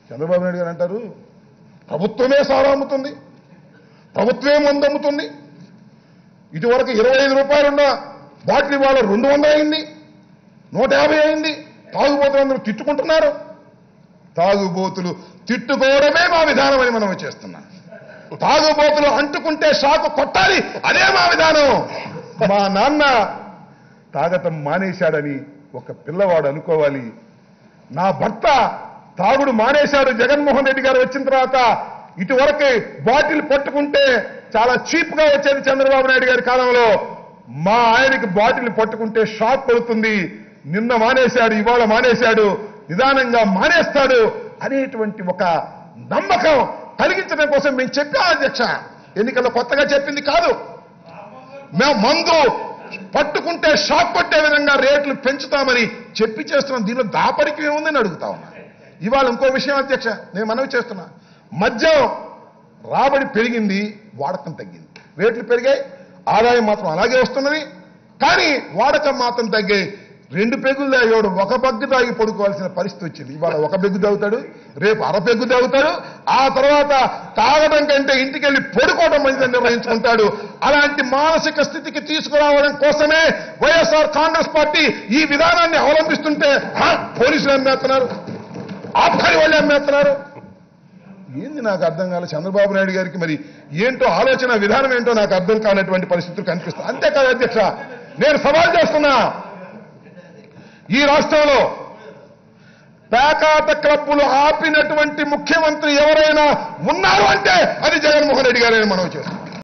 చంద్రబాబు నాయుడు గారు అంటారు ప్రభుత్వమే సారా అమ్ముతుంది, ప్రభుత్వమే మందు అమ్ముతుంది. ఇటువరకు 25 రూపాయలున్న బాటిల్ ఇవాళ 200 అయింది, 150 అయింది. తాగుబోతులందరూ తిట్టుకుంటున్నారు. తాగుబోతులు తిట్టుకోవడమే మా విధానం అని మనం చేస్తున్నాం. తాగుబోతులు అంటుకుంటే షాకు కొట్టాలి, అదే మా విధానం. మా నాన్న తాగటం మానేశాడని ఒక పిల్లవాడు అనుకోవాలి. నా భర్త తాగుడు మానేశాడు. జగన్మోహన్ రెడ్డి గారు వచ్చిన తర్వాత ఇటువరకు బాటిల్ పట్టుకుంటే చాలా చీప్ గా వచ్చేది చంద్రబాబు నాయుడు గారి కాలంలో. మా ఆయనకి బాటిల్ పట్టుకుంటే షాక్ పడుతుంది. నిన్న మానేశాడు, ఇవాళ మానేశాడు, నిదానంగా మానేస్తాడు అనేటువంటి ఒక నమ్మకం కలిగించడం కోసం మేము చెప్పాం అధ్యక్ష. ఎన్నికల్లో కొత్తగా చెప్పింది కాదు. మేము మందు పట్టుకుంటే షాక్ కొట్టే విధంగా రేట్లు పెంచుతామని చెప్పి చేస్తున్నాం. దీనిలో దాపరికి ఏముందని అడుగుతా ఉన్నా. ఇవాళ ఇంకో విషయం అధ్యక్ష, నేను మనవి చేస్తున్నా. మద్యం రాబడి పెరిగింది, వాడకం తగ్గింది. రేట్లు పెరిగాయి, ఆదాయం మాత్రం అలాగే వస్తున్నది. కానీ వాడకం మాత్రం తగ్గాయి. 2 పెగ్గులు తాగేవాడు 1 పెగ్గు తాగి పడుకోవాల్సిన పరిస్థితి వచ్చింది. ఇవాళ 1 పెగ్గు తాగుతాడు, రేపు 1/2 పెగ్గు తాగుతాడు, ఆ తర్వాత తాగడం కంటే ఇంటికి వెళ్ళి పడుకోవడం మంచిదని నిర్ణయించుకుంటాడు. అలాంటి మానసిక స్థితికి తీసుకురావడం కోసమే వైఎస్ఆర్ కాంగ్రెస్ పార్టీ ఈ విధానాన్ని అవలంబిస్తుంటే పోలీసులు అమ్మేస్తున్నారు, ఆబ్కారీ వాళ్ళు అమ్మేస్తున్నారు. ఏంది నాకు అర్థం కాలే. చంద్రబాబు నాయుడు గారికి మరి ఏంటో ఆలోచన విధానం ఏంటో నాకు అర్థం కానటువంటి పరిస్థితులు కనిపిస్తాయి. అంతేకాదు అధ్యక్ష, నేను సవాల్ చేస్తున్నా, ఈ రాష్ట్రంలో పేకాట క్లబ్బులు ఆపినటువంటి ముఖ్యమంత్రి ఎవరైనా ఉన్నారు అంటే అది జగన్మోహన్ రెడ్డి గారని మనం చేస్తాం.